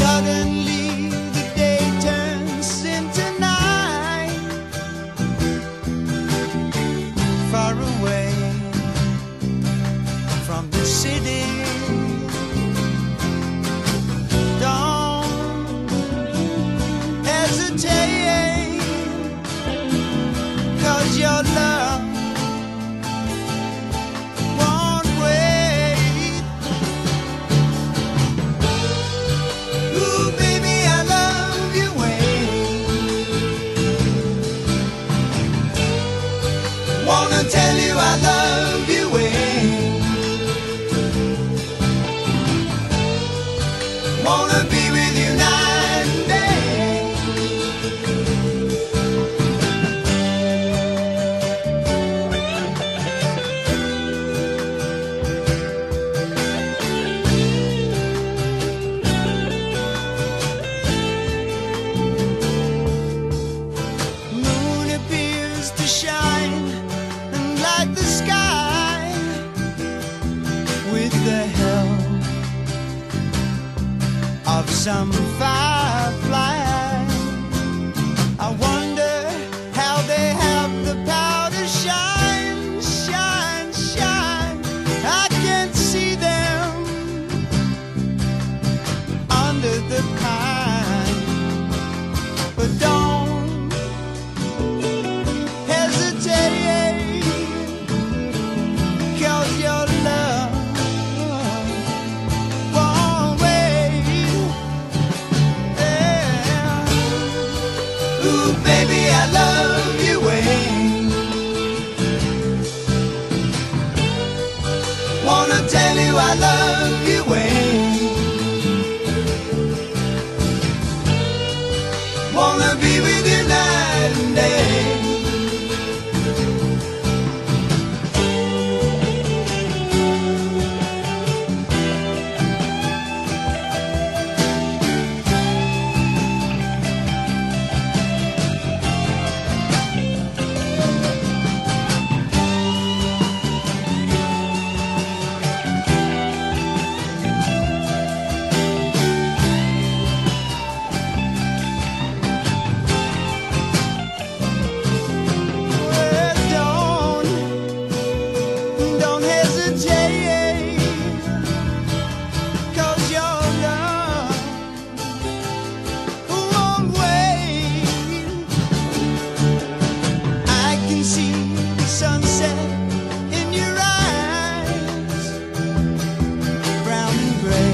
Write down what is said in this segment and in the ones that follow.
Suddenly the day turns into night, far away from the city. Don't hesitate, 'cause your love won't wait. Ooh, baby, I love you wait. Wanna tell you I love you wait. Wanna be with you night and day. Moon appears to shine and light the sky with the help of some firefly. I wonder how they have the power to shine, shine, shine. I can't see them under the pine, but don't hesitate, 'cause your love won't wait. Yeah. Ooh, baby, I love you wait. Wanna tell you I love you wait. Wanna be with you night and day. Well, don't hesitate, 'cause your love won't wait. I can see the sunset in your eyes, brown and gray,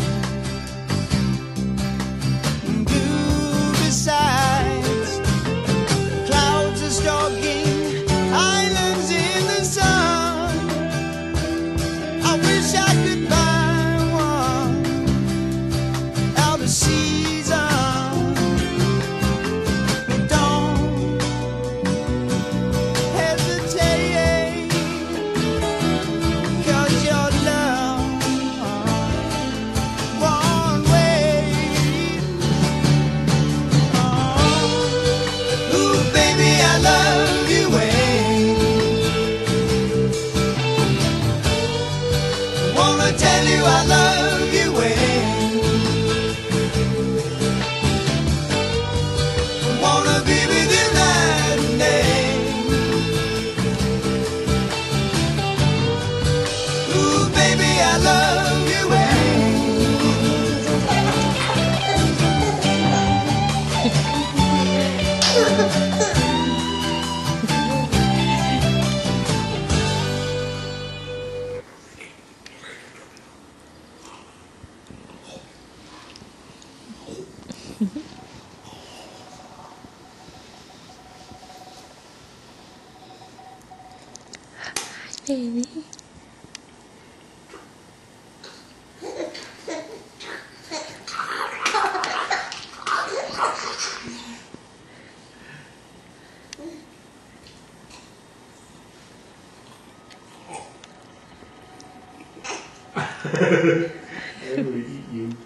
and blue besides. Clouds are stalking islands in the sun. I wish I could find one out of season. But don't hesitate, 'cause your love won't wait. Oh, ooh, baby, I love you wait. Wanna tell you I love you wait. Wanna be with you night and day. Ooh, baby, I love you Baby. I will eat you.